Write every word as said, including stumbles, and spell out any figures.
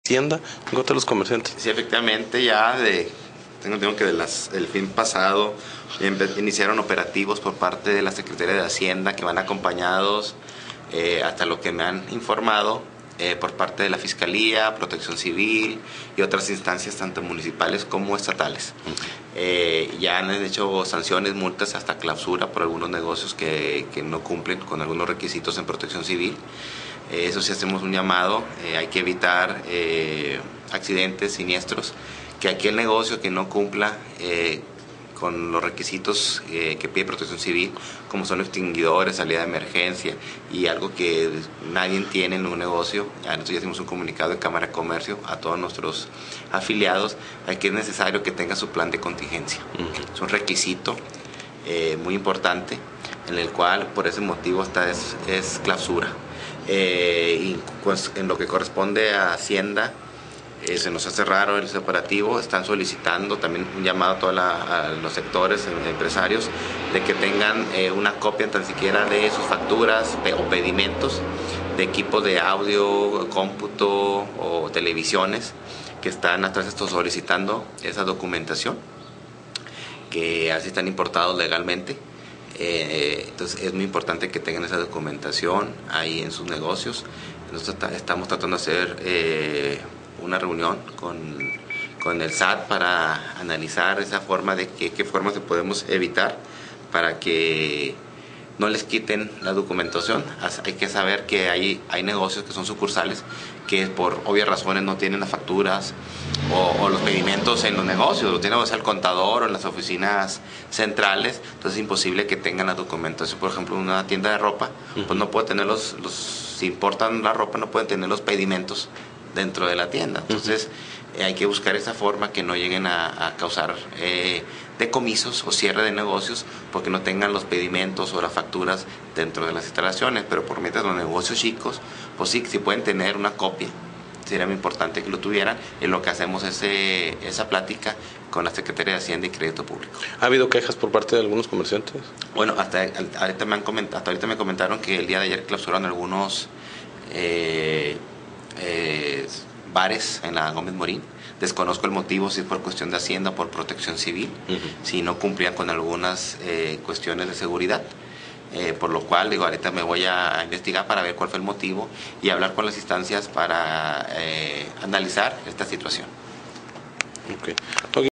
Hacienda en contra de los comerciantes. Sí, efectivamente, ya de, tengo, tengo que de las, el fin pasado iniciaron operativos por parte de la Secretaría de Hacienda que van acompañados, eh, hasta lo que me han informado, eh, por parte de la Fiscalía, Protección Civil y otras instancias tanto municipales como estatales. Eh, ya han hecho sanciones, multas, hasta clausura por algunos negocios que, que no cumplen con algunos requisitos en Protección Civil. Eh, eso sí hacemos un llamado, eh, hay que evitar eh, accidentes, siniestros, que aquí el negocio que no cumpla eh, con los requisitos eh, que pide Protección Civil, como son extinguidores, salida de emergencia y algo que nadie tiene en un negocio. Ya nosotros ya hicimos un comunicado de Cámara de Comercio a todos nuestros afiliados, aquí es necesario que tenga su plan de contingencia. Uh-huh. Es un requisito eh, muy importante, en el cual por ese motivo esta es, es clausura. Eh, y pues, en lo que corresponde a Hacienda, eh, se nos hace raro el operativo. Están solicitando también un llamado a todos los sectores empresarios de que tengan eh, una copia tan siquiera de sus facturas o pedimentos de equipos de audio, cómputo o televisiones que están atrás estos solicitando esa documentación, que así están importados legalmente. Eh, entonces es muy importante que tengan esa documentación ahí en sus negocios. Nosotros estamos tratando de hacer eh, una reunión con, con el S A T para analizar esa forma de que, qué forma se podemos evitar para que no les quiten la documentación. Hay que saber que hay, hay negocios que son sucursales que por obvias razones no tienen las facturas o, o los pedimentos en los negocios, lo tienen o sea el contador o en las oficinas centrales, entonces es imposible que tengan la documentación. Por ejemplo, una tienda de ropa, uh-huh. pues no puede tener los, los, si importan la ropa, no pueden tener los pedimentos dentro de la tienda. Entonces uh-huh. eh, hay que buscar esa forma que no lleguen a, a causar eh, decomisos o cierre de negocios porque no tengan los pedimentos o las facturas dentro de las instalaciones. Pero por mientras los negocios chicos, pues sí, sí pueden tener una copia, sería muy importante que lo tuvieran. Y lo que hacemos es eh, esa plática con la Secretaría de Hacienda y Crédito Público. ¿Ha habido quejas por parte de algunos comerciantes? Bueno, hasta ahorita me han comentado, hasta ahorita me comentaron que el día de ayer clausuraron algunos eh, eh, bares en la Gómez Morín. Desconozco el motivo, si es por cuestión de Hacienda o por Protección Civil, uh-huh. si no cumplían con algunas eh, cuestiones de seguridad. Eh, por lo cual, digo, ahorita me voy a investigar para ver cuál fue el motivo y hablar con las instancias para eh, analizar esta situación. Okay. Okay.